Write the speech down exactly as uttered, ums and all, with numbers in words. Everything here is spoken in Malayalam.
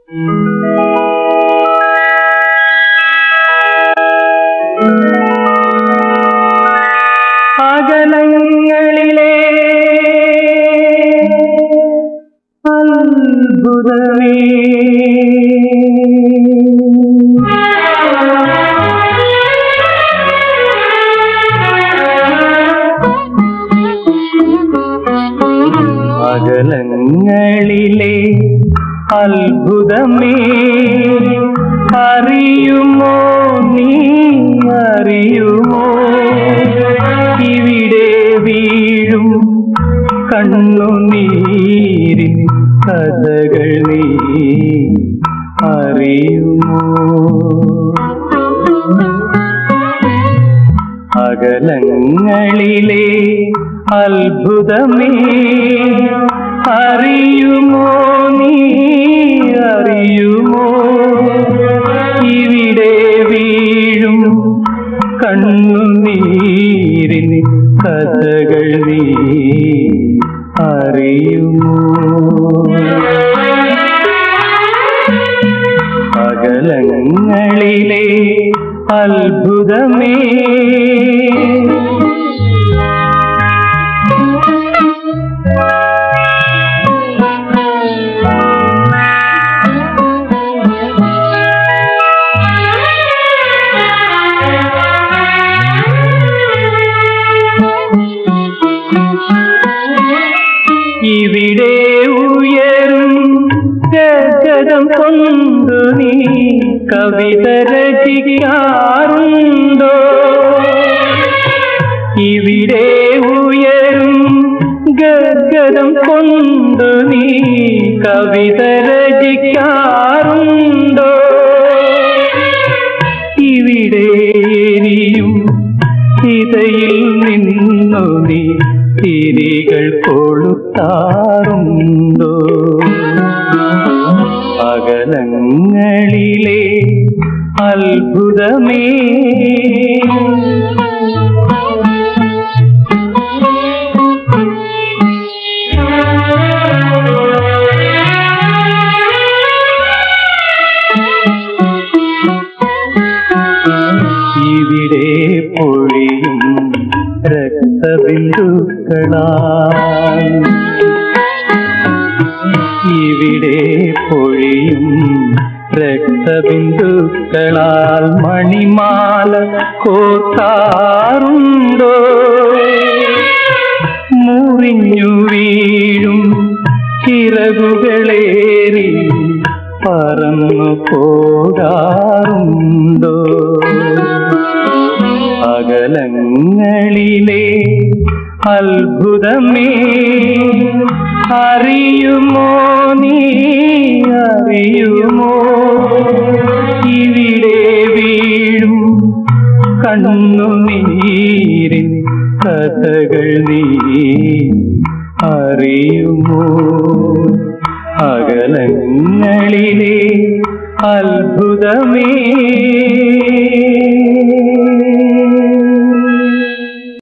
അകലങ്ങളിലെ അത്ഭുതമേ അകലങ്ങളിലെ അത്ഭുതമേ അറിയുമോ നീ അറിയുമോ ഇവിടെ വീഴും കണ്ണുനീരിൻ കഥകൾ നീ അറിയുമോ അകലങ്ങളിലെ അത്ഭുതമേ അറിയുമോ നീ അറിയുമോ ഇവിടെ വീഴും കണ്ണുനീരിൻ കഥകൾ നീ അറിയുമോ അകലങ്ങളിലെ അത്ഭുതമേ ഇവിടെ ഉയരും ഗഗനം കൊണ്ടു നീ കവിത രചിക്കാറുണ്ടോ ഇവിടെ ഉയരും ഗഗനം കൊണ്ടു നീ കവിത രചിക്കാറുണ്ടോ ഇവിടെ എരിയും ചിതയിൽ നിന്നു നീ തിരികൾ കൊളുത്താറുണ്ടോ അകലങ്ങളിലെ അത്ഭുതമേ ഇവിടെ പൊഴിയും രക്തബിന്ദുക്കളാൽ ഇവിടെ പൊഴിയും രക്തബിന്ദുക്കളാൽ മണിമാല കോർക്കാറുണ്ടോ മുറിഞ്ഞു വീഴും ചിറകുകളേറി പറന്നു പോകാറുണ്ടോ അകലങ്ങളിലെ അത്ഭുതമേ അറിയുമോ നീ അറിയുമോ ഇവിടെ വീഴും കണ്ണുനീരിൻ കഥകൾ നീ അറിയുമോ അകലങ്ങളിലെ അത്ഭുതമേ